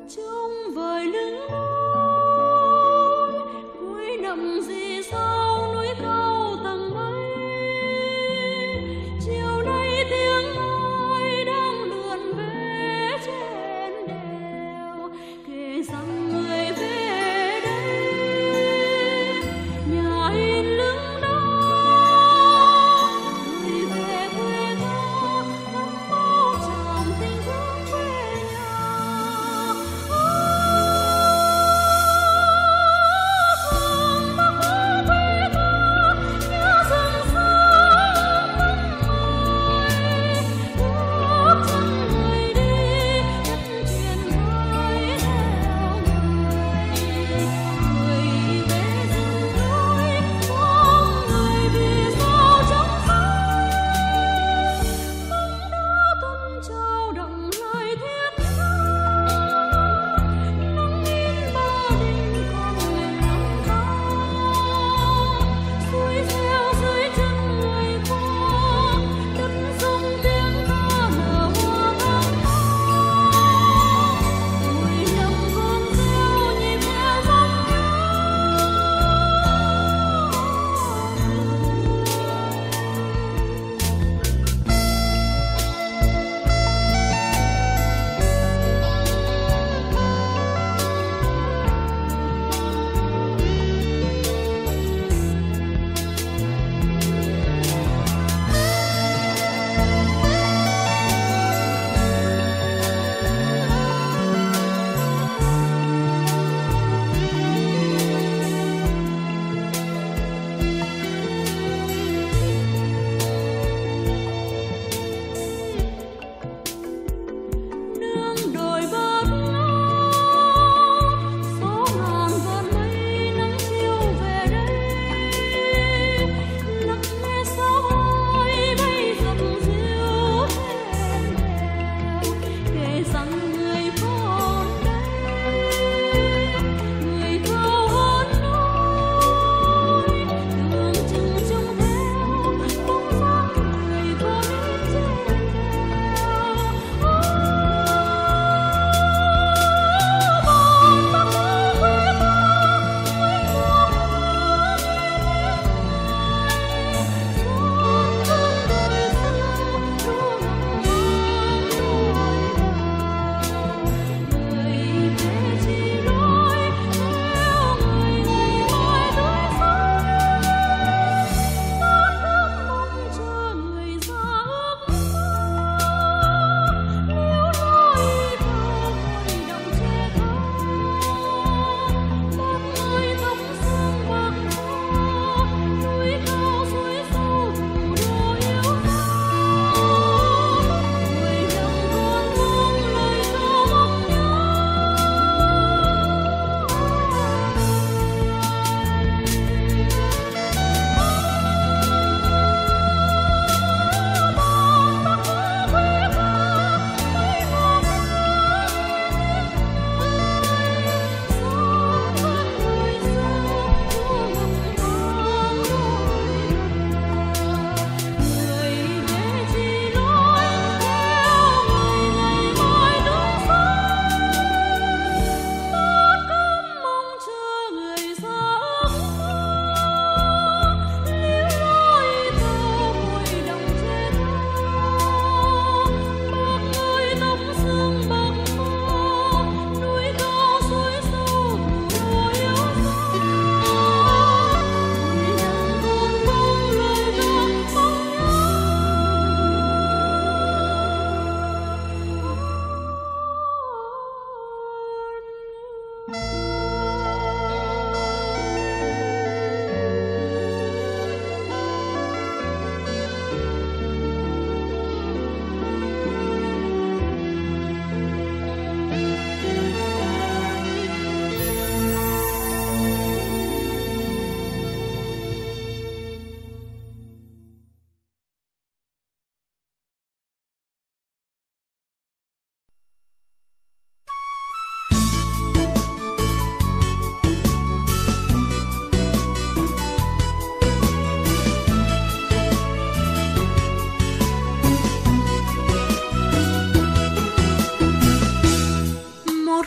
Trông vời lưng núi cuối nằm gì sau núi cao tầng mây. Chiều nay tiếng nói đang lượn về trên đèo, kể rằng người về đây nhà in lưng đó, người về quê ta ngắm bao tràm tình thương quê nhà.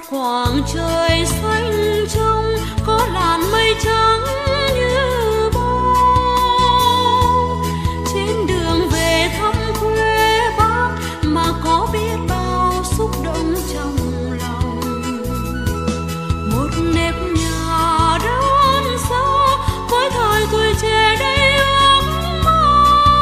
khoảng trời xanh trong có làn mây trắng như bao. Trên đường về thăm quê Bác mà có biết bao xúc động trong lòng. Một nếp nhà đơn sơ với thời tuổi trẻ đây ước mơ.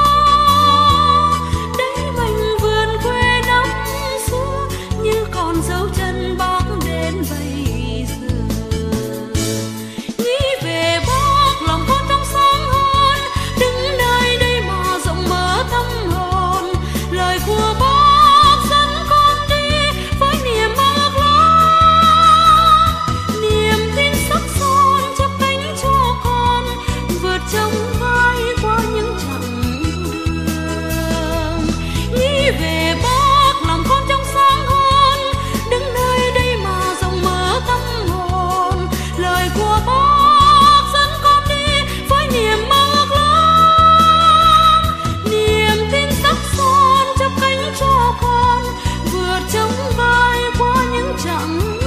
Đây mảnh vườn quê năm xưa như còn dấu chân Bác đến bây giờ. Nghĩ về Bác lòng con trong sáng hơn, đứng nơi đây mà rộng mở tâm hồn. Lời của Bác dẫn con đi với niềm ước lớn, niềm tin sắc son chắp cánh cho con vượt trong gai qua những chặng đường. Nghĩ về Bác lòng con trong sáng hơn, đứng nơi đây mà rộng mở tâm hồn. Lời của Bác dẫn con đi với niềm ước lớn, niềm tin sắc son chắp cánh cho con vượt trong gai qua những chặng đường.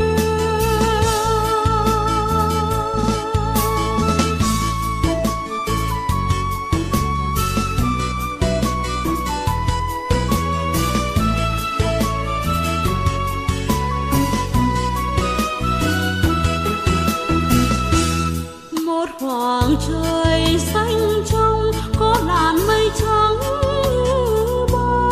Một khoảng trời xanh trong có làn mây trắng như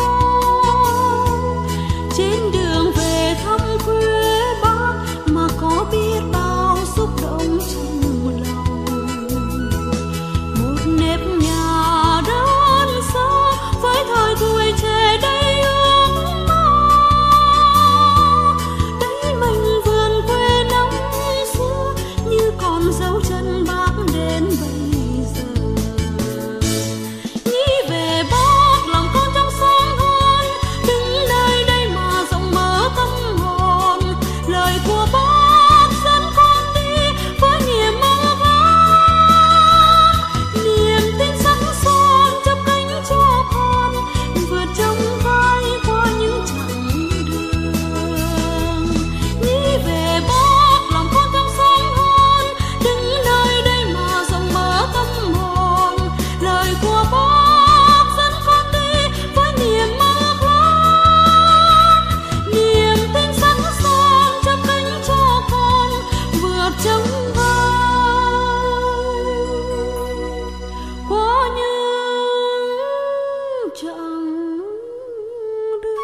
bao. Trên đường về thăm quê Bác mà có biết bao xúc động trong lòng. Một nếp nhà đơn sơ với thời tuổi trẻ đây ước mơ. Đây mảnh vườn quê năm xưa như còn dấu chân Bác đến bây giờ. Nghĩ về Bác lòng con trong sáng hơn, đứng nơi đây mà rộng mở tâm hồn. Lời của Bác dẫn con đi với niềm ước lớn, niềm tin sắc son chắp cánh cho con vượt trong gai qua những chặng đường. Nghĩ về Bác lòng con trong sáng hơn, đứng nơi đây mà rộng mở tâm hồn. Lời của Bác dẫn con đi với niềm ước lớn, niềm tin sắc son chắp cánh cho con vượt trong gai qua những chặng đường.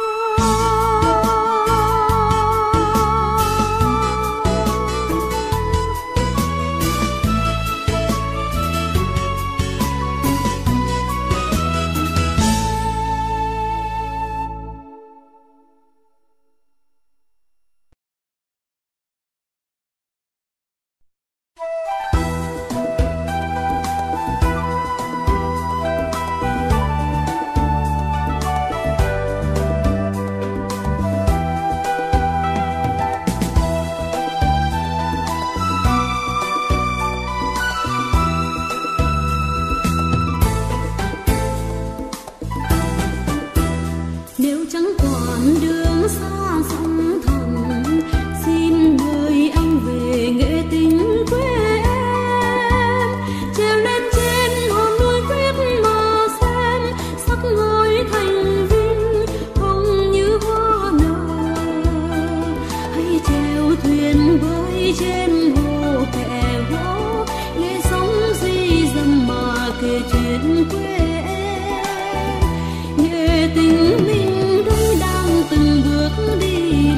Nếu chẳng còn đường xa sông thẳm, xin mời anh về nghệ tình quê em. Trèo lên trên hòn núi quyết mà xem sắc ngời thành vinh hồng như hoa nở. Hãy chèo thuyền bơi trên hồ kẻ gỗ, nghe sóng di dầm mà kể chuyện quê em. Nghệ tình mình đây đang từng bước đi lên.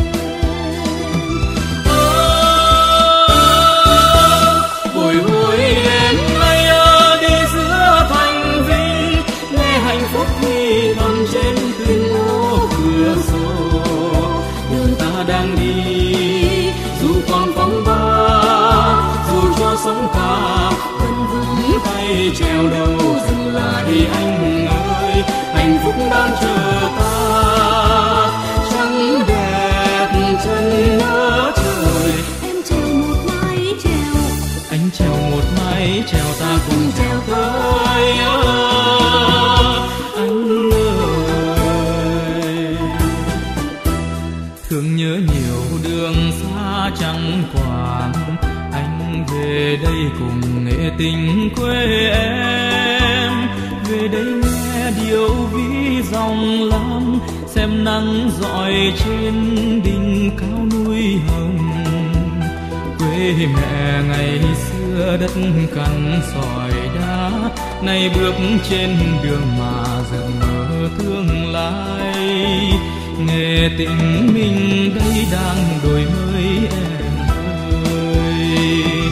Bồi hồi em nay đi giữa thành vinh, nghe hạnh phúc thì thầm trên tuyên ngô cửa sổ. Đường ta đang đi dù còn phong ba, dù cho sóng cả vẫn vững tay trèo đầu. Dừng lại anh ơi, hạnh phúc đang chờ ta. Trắng đẹp chân nhớ trời, Em trèo một mái trèo, anh trèo một mái trèo, ta cùng trèo tới anh ơi. Thương nhớ nhiều đường xa chẳng quản, anh về đây cùng nghệ tình quê em. Về đây nghe điệu ví dòng lam, xem nắng rọi trên đỉnh cao núi hồng. Quê mẹ ngày xưa đất cằn sỏi đá, nay bước trên đường mà dần mơ tương lai. Nghề tình mình đây đang đổi mới em ơi.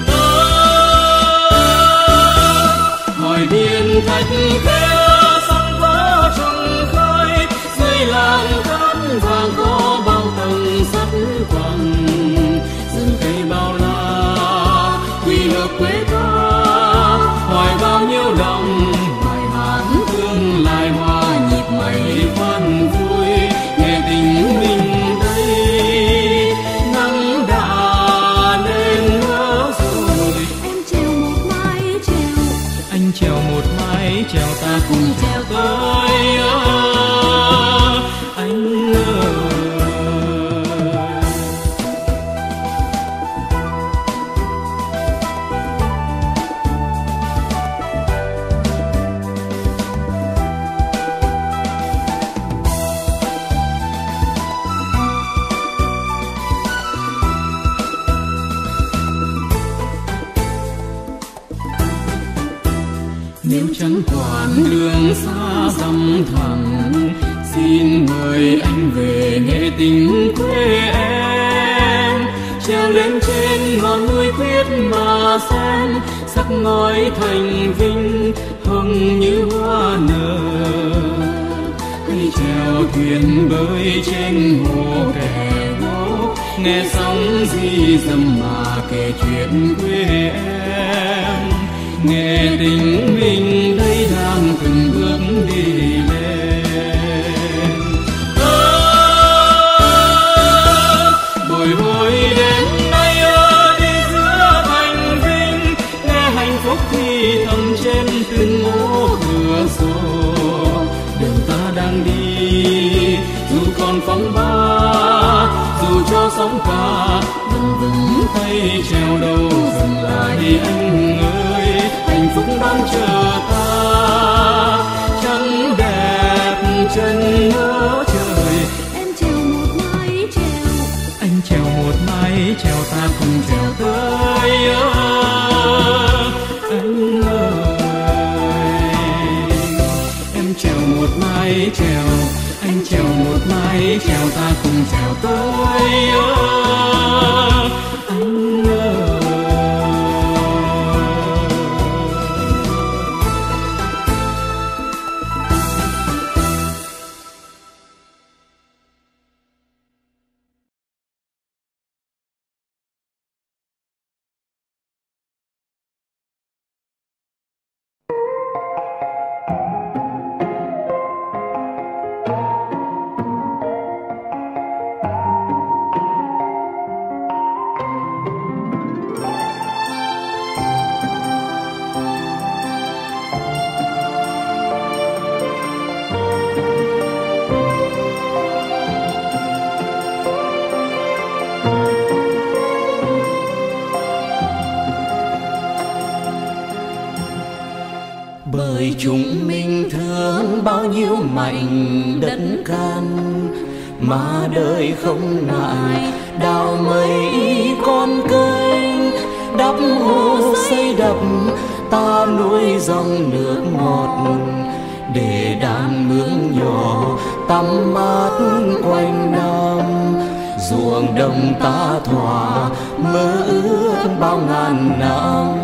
Hỏi biển thạch khẽ sóng vỡ trùng khơi, dưới làng cát vàng có bao tầng sắt quặng. Rừng cây bao la quy hợp quê ta, hỏi bao nhiêu đồng bài hát tương lai hoa nhịp mây khoan vui. Nghe tình mình đây nắng đã lên ngỡ rồi. Em trèo một mái trèo, Anh trèo một mái trèo, ta cùng trèo tới anh ơi. Nếu chẳng quản đường xa dặm thẳm, xin mời anh về nghệ tình quê em. Treo lên trên ngọn núi quyết mà xem, sắc ngói thành vinh hồng như hoa nở. Hãy trèo thuyền bơi trên hồ kẻ gỗ, nghe sóng di dầm mà kể chuyện quê em. Nghe tình mình đây đang từng bước đi lên. Bồi hồi đến nay đi giữa thành vinh, nghe hạnh phúc thì thầm trên từng ô cửa sổ. Đường ta đang đi dù còn phong ba, dù cho sóng cả vẫn vững tay trèo đầu dừng lại anh ơi. Hạnh phúc đang chờ ta trắng đẹp chân ngỡ trời. em trèo một mái trèo, Anh trèo một mái trèo, ta cùng trèo tới anh ơi. Em trèo một mái trèo, anh trèo một mái trèo, ta cùng trèo tới anh ơi. Bởi chúng mình thương bao nhiêu mảnh đất can, mà đời không ngại đào mấy con kênh, đắp hồ xây đập ta nuôi dòng nước ngọt, để đàn mương nhỏ tắm mát quanh năm. Ruộng đồng ta thỏa mơ ước bao ngàn năm.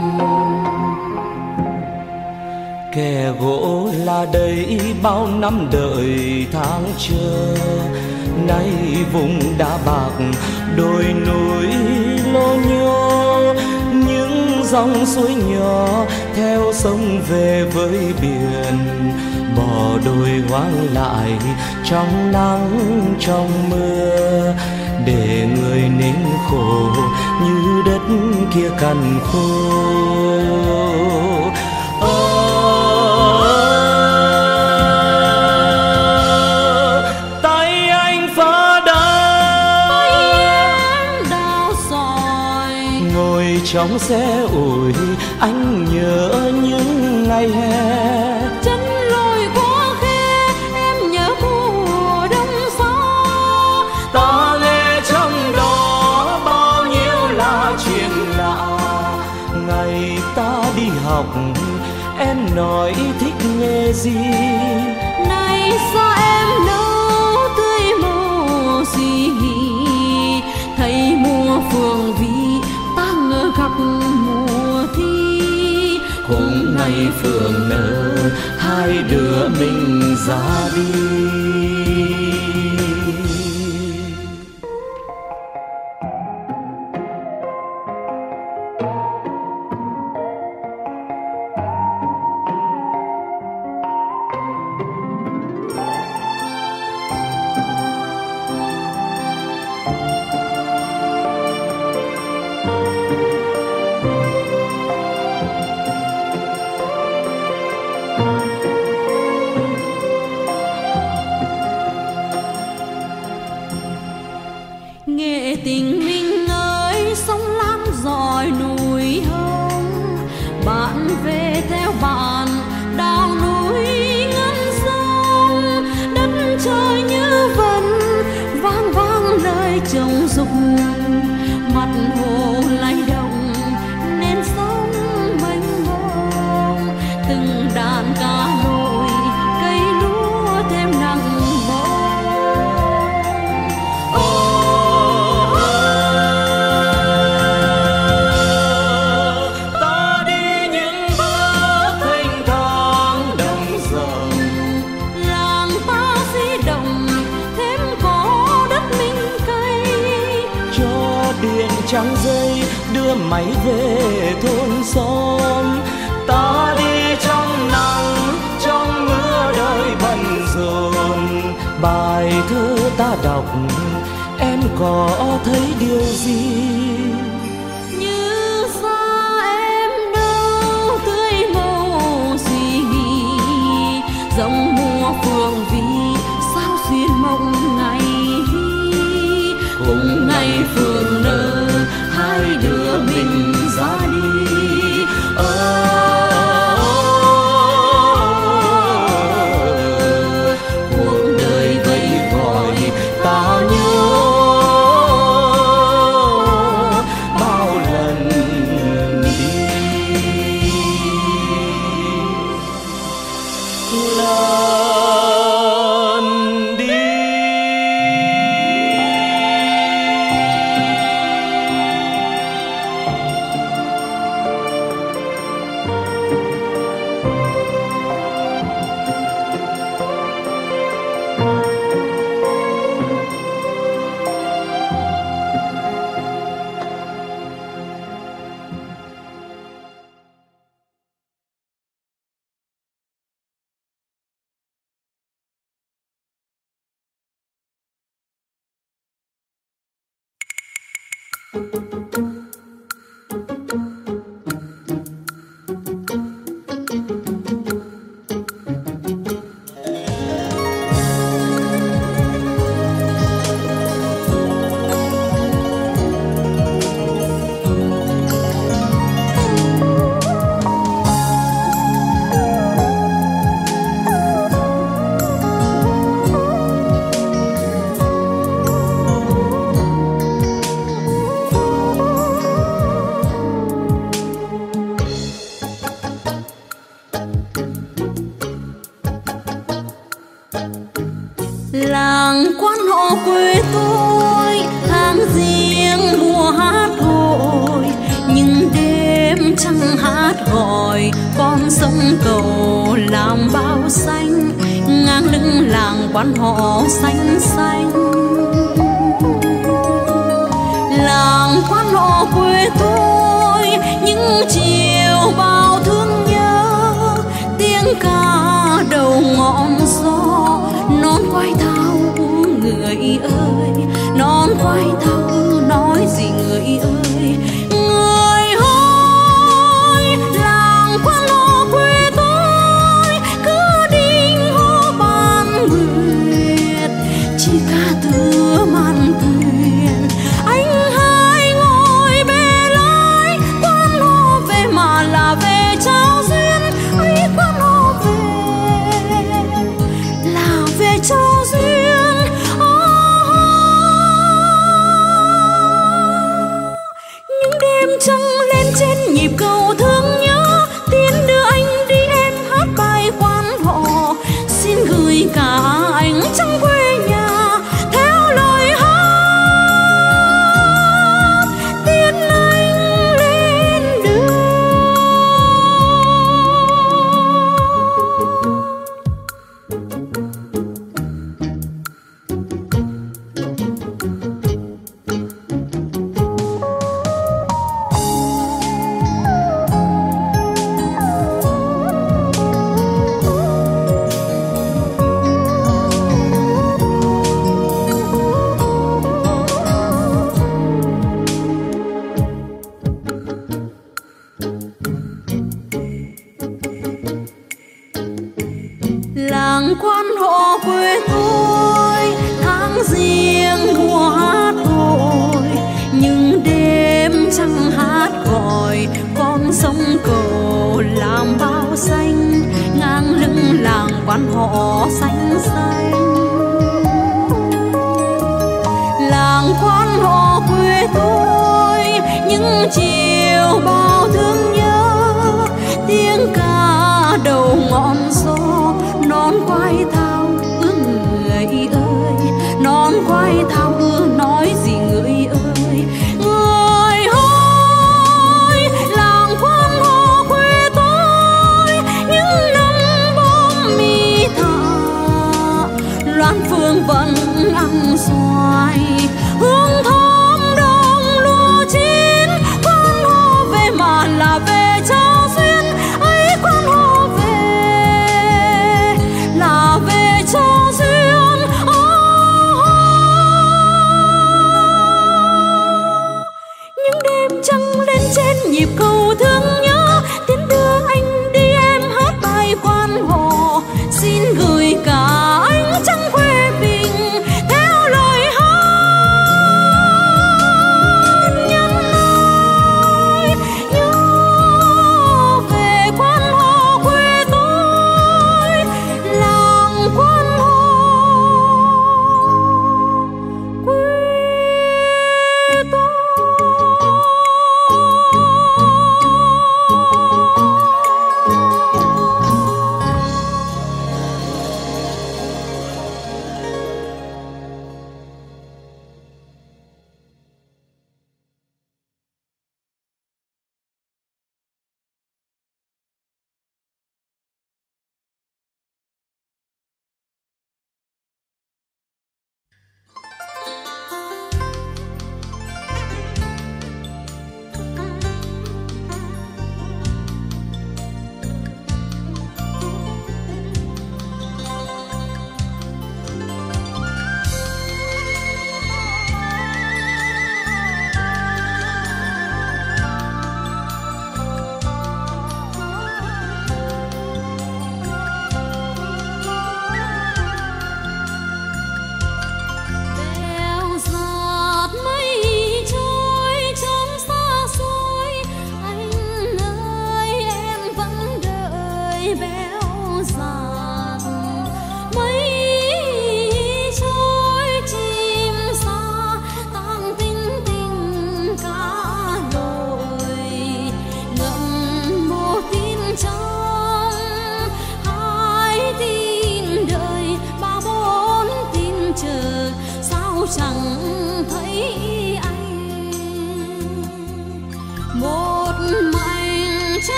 Kẻ gỗ là đây bao năm đợi tháng chờ, nay vùng đá bạc đồi núi lô nhô. Những dòng suối nhỏ theo sông về với biển, bỏ đồi hoang lại trong nắng trong mưa, để người nín khổ như đất kia cằn khô. Tay anh phá đá trong xe ủi, anh nhớ những ngày hè. Chân lội qua khe em nhớ mùa đông xa, Ta nghe trong đó bao nhiêu là chuyện lạ. Ngày ta đi học em nói thích nghề gì, nay xa em đâu tươi màu suy nghĩ. Thấy mùa phường vi ta ngỡ gặp mùa thi, hôm nay phường nở hai đứa mình ra đi. Nghệ tình mình ơi sông Lam dọi núi hồng, bạn về theo bạn đào núi ngân sông. Đất trời như vẫn vang vang lời trống dục, mặt hồ lay động nên sóng mênh mông. Từng đàn cá nổi cây lúa thêm nắng bông. Ta đi những bước thênh thang đồng rộng, Làng ta di động thêm có đất minh cây, cho điện trắng dây đưa máy về thôn xóm. Ta đi trong nắng trong mưa đời bận rộn, bài thơ ta đọc em có thấy điều gì? như xa em đâu tươi màu suy nghĩ. Dòng mùa phường vi sao xuyên mộng ngày đi, Cùng ngày phường nở hai đứa mình ra đi. Cuộc đời vẫy gọi ta nhớ bao lần đi. Lần đi. Làng quan họ quê tôi tháng riêng mùa hát hội, nhưng đêm trăng hát gọi con sông cầu làm bao xanh. Ngang lưng làng quan họ xanh xanh, làng quan họ quê tôi những chiều bao thương nhớ. Tiếng ca đầu ngọn gió non quay thao người ơi, non quay thao nói gì người ơi. Người ơi làng quan họ quê tôi cứ đinh hô ban nguyệt, chỉ ca từ màn thuyền anh hai ngồi bê lái. xanh, ngang lưng làng quan họ xanh xanh. Làng quan họ quê tôi, những chiều bao thương nhớ, tiếng ca đầu ngọn gió, non quay thao ước người ơi, non quay thao ước nói gì người ơi. Người ơi, làng quan họ quê tôi, những năm bom mi thả, loan phương vẫn ăn xoài, hương thơm đồng lúa chín. Quan họ về mà là về trao duyên ấy, quan họ về là về trao duyên. Những đêm trăng lên trên nhịp cầu thương nhớ, tiến đưa anh đi em hát bài quan họ. Xin gửi cả anh trăng quê mình theo lời hát nhân ơi. Nhớ về quan họ quê tôi, làng quan họ quê tôi.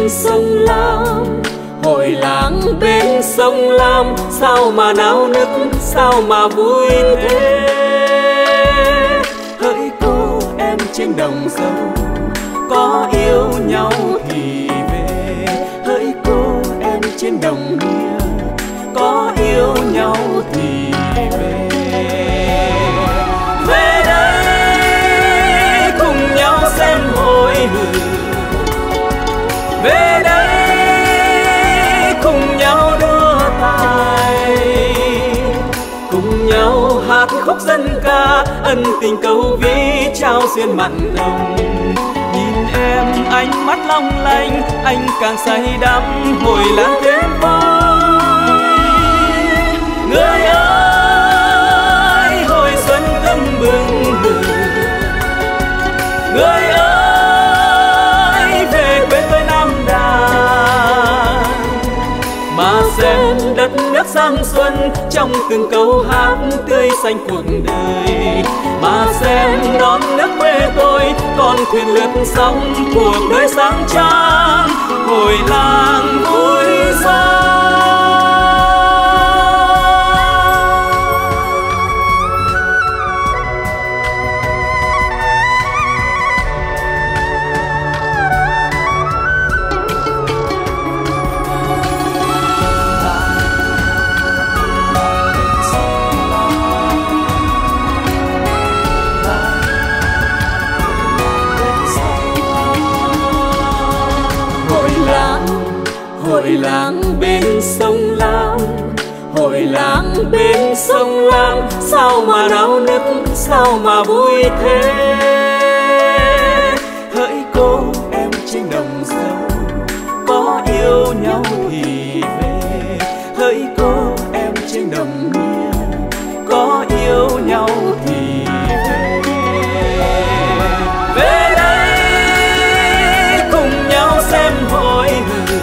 sông Lam, hội làng bên sông Lam, sao mà náo nức, sao mà vui thế. Hỡi cô em trên đồng dâu, có yêu nhau thì về. Hỡi cô em trên đồng bia, có yêu nhau thì về. Về đây cùng nhau xem hội hương, về đây cùng nhau đua tài, cùng nhau hát khúc dân ca, ân tình câu ví trao duyên mặn nồng. Nhìn em ánh mắt long lanh, anh càng say đắm hồi làng thêm vui. Người ơi hồi xuân tưng bừng bừng, người ơi về quê tôi Nam Đàn, mà xem đất nước sang xuân trong từng câu hát tươi xanh cuộc đời. Mà xem đón nước quê tôi con thuyền lướt sóng cuộc đời sáng trang, hồi làng vui sao. Hội làng bên sông Lam, hội làng bên sông Lam, sao mà náo nức, sao mà vui thế. Hỡi cô em trên đồng dâu, có yêu nhau thì về. Hỡi cô em trên đồng bia, có yêu nhau thì về. Về đây cùng nhau xem hội hương,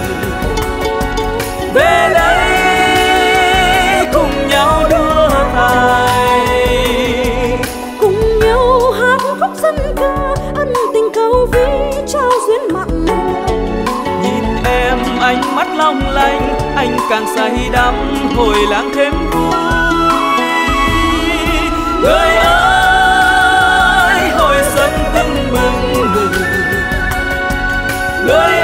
về đây cùng nhau đua tài, cùng nhau hát khúc dân ca, ân tình câu ví trao duyên mặn nồng. nhìn em ánh mắt long lanh, anh càng say đắm hồi làng thêm vui. Người ơi hồi xuân tưng bừng bừng, người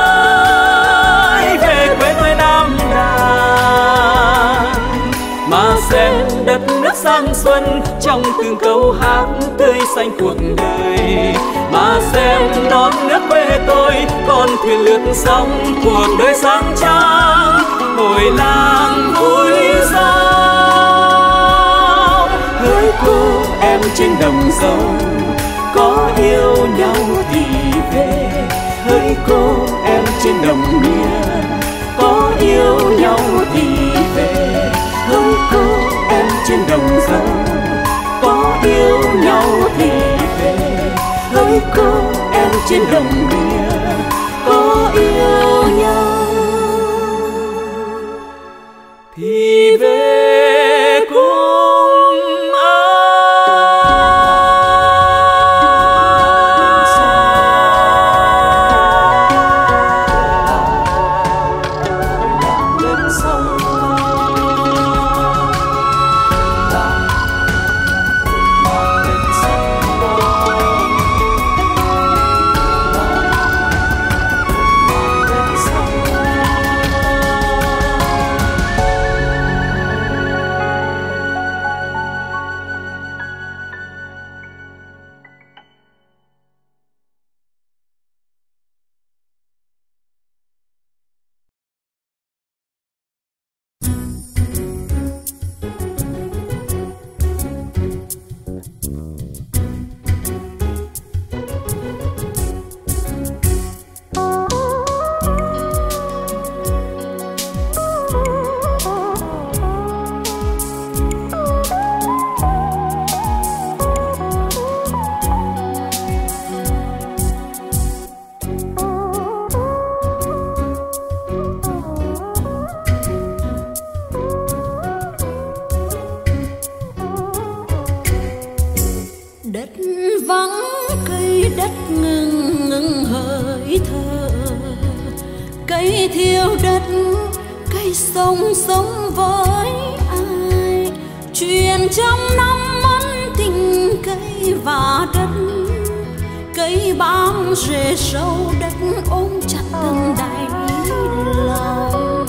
ơi về quê tôi Nam Đàn, mà xem đất nước sang xuân trong từng câu hát tươi xanh cuộc đời. Mà xem đón nước quê tôi con thuyền lướt sóng cuộc đời sáng trang, hồi làng vui sao. Hỡi cô em trên đồng dâu, có yêu nhau thì về. Hỡi cô em trên đồng bia, có yêu nhau thì về. Hỡi cô em trên đồng dâu, có yêu nhau thì về. Hỡi cô em trên đồng bia, có yêu nhau thì về cùng anh. cây thiêu đất, cây sông sống với ai. Chuyện trăm năm ân tình cây và đất, cây bám rễ sâu đất ôm chặt từng đáy lòng.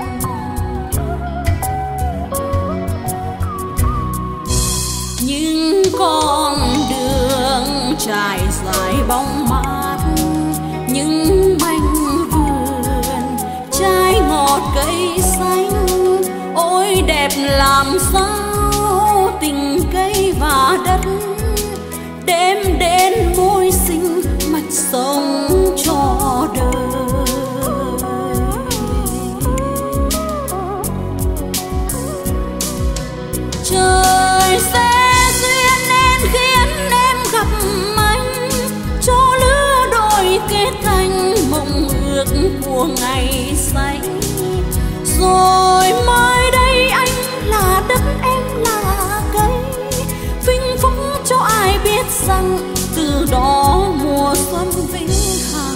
Những con đường trải dài bóng mát, những mảnh vườn trái ngọt cây xanh, ôi đẹp làm sao tình cây và đất đêm đến môi sinh mạch sống cho đời. Trời sẽ duyên nên khiến em gặp anh, cho lứa đôi kết thành mộng ước của ngày xanh. Rồi mai đây anh là đất, em là cây, vinh phúc cho ai biết rằng từ đó mùa xuân vĩnh hằng.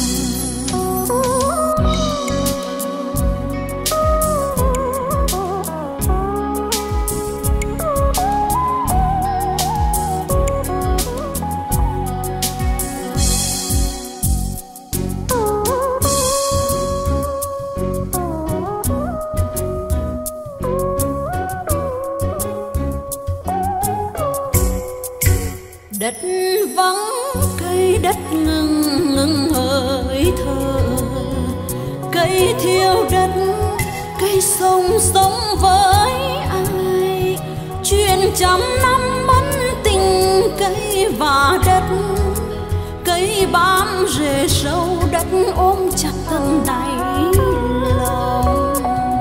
Đất vắng cây, đất ngừng ngừng hơi thở, cây thiêu đất, cây sông sống với ai. Chuyện trăm năm ân tình cây và đất, cây bám rễ sâu đất ôm chặt tận đáy lòng.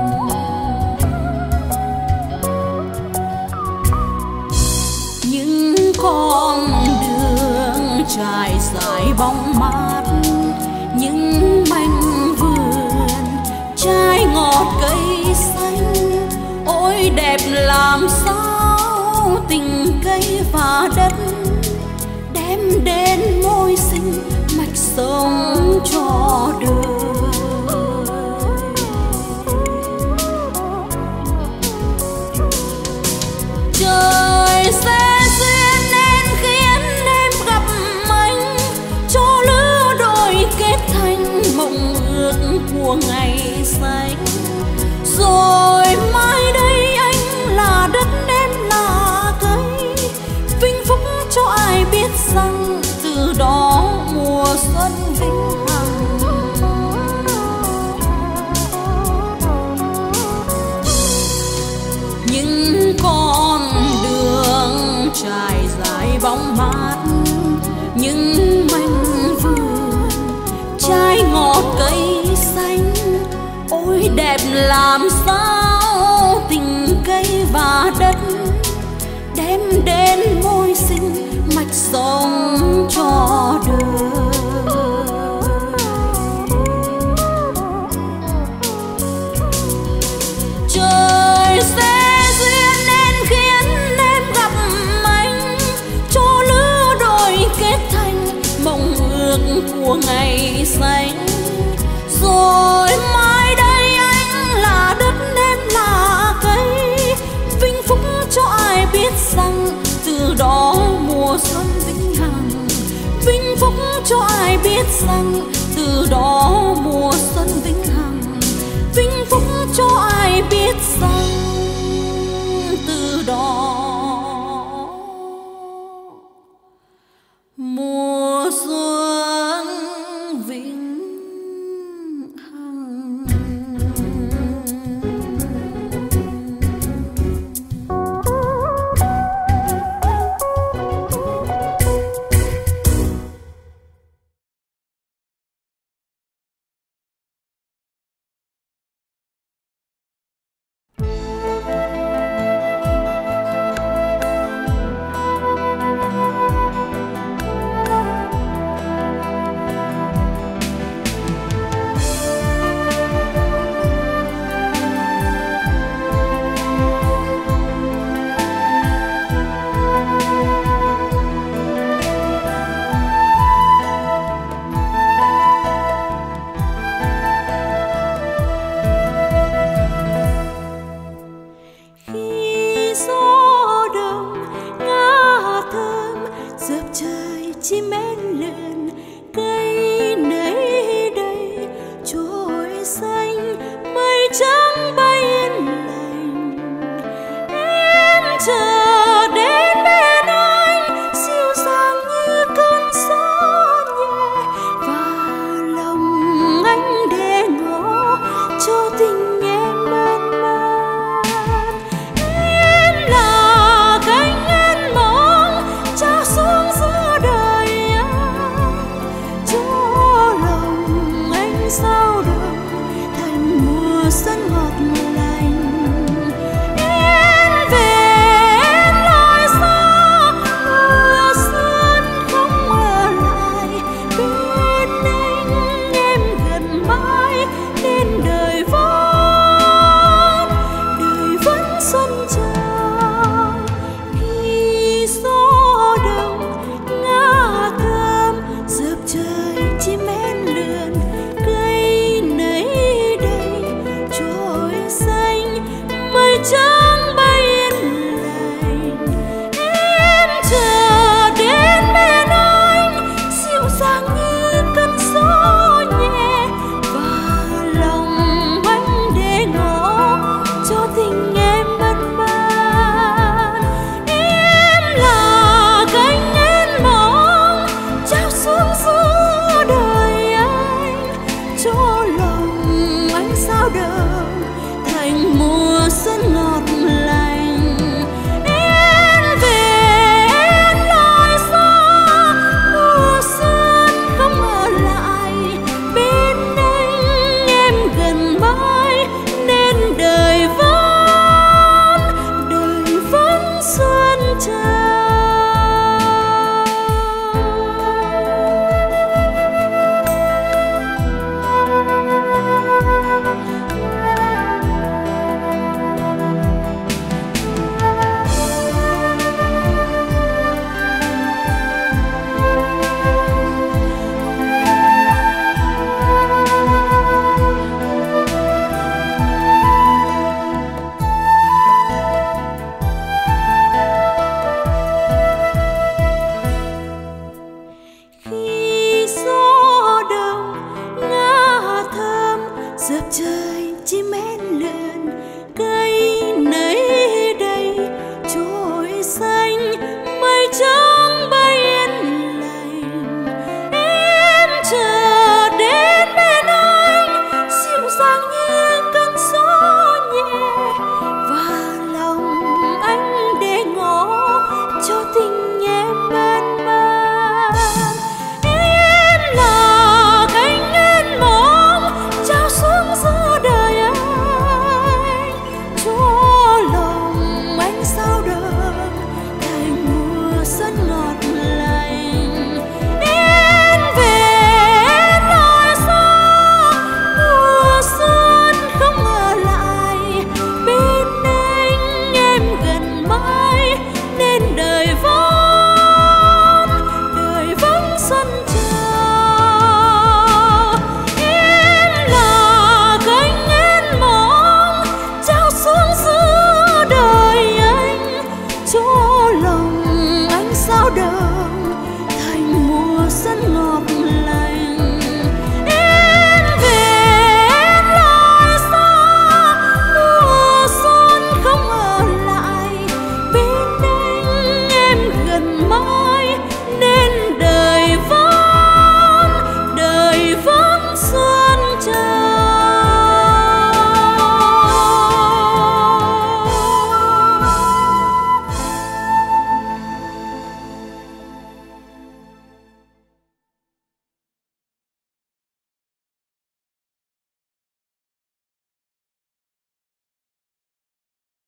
Những con đường trải dài bóng mát, những mảnh vườn trái ngọt cây xanh, ôi đẹp làm sao tình cây và đất đem đến môi sinh mạch sống cho đời. Trời sẽ duyên nên khiến em gặp anh, cho lứa đôi kết thành mộng ước của ngày xanh. Rồi mai đây anh là đất, em là cây, vinh phúc cho ai biết rằng từ đó mùa xuân vĩnh hằng. Những con đường trải dài bóng mát, những mảnh vườn trái ngọt cây xanh, ôi đẹp làm sao tình cây và đất đem đến môi sinh mạch sống cho đời. Trời sẽ duyên nên khiến em gặp anh, cho lứa đôi kết thành mộng ước của ngày xanh. Rồi mai đây anh là đất, em là cây, vinh phúc cho ai biết rằng từ đó mùa xuân vĩnh hằng. Vinh phúc cho ai biết rằng từ đó mùa xuân vĩnh hằng. Vinh phúc cho ai biết rằng từ đó mùa xuân vĩnh hằng. đẹp trời chim én